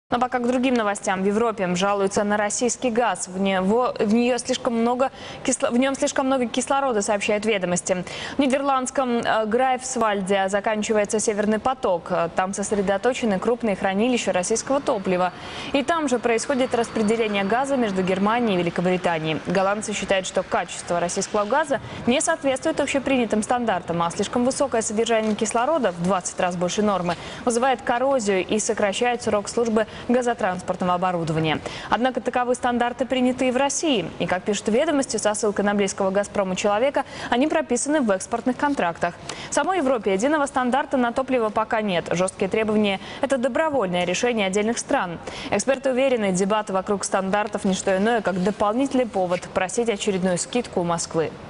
Но пока к другим новостям. В Европе жалуются на российский газ. В нем слишком много кислорода, сообщают «Ведомости». В нидерландском Грайфсвальде заканчивается «Северный поток». Там сосредоточены крупные хранилища российского топлива. И там же происходит распределение газа между Германией и Великобританией. Голландцы считают, что качество российского газа не соответствует общепринятым стандартам, а слишком высокое содержание кислорода, в 20 раз больше нормы, вызывает коррозию и сокращает срок службы газотранспортного оборудования. Однако таковы стандарты, принятые в России. И, как пишут «Ведомости», со ссылкой на близкого «Газпрому» человека, они прописаны в экспортных контрактах. В самой Европе единого стандарта на топливо пока нет. Жесткие требования – это добровольное решение отдельных стран. Эксперты уверены, дебаты вокруг стандартов – не что иное, как дополнительный повод просить очередную скидку у Москвы.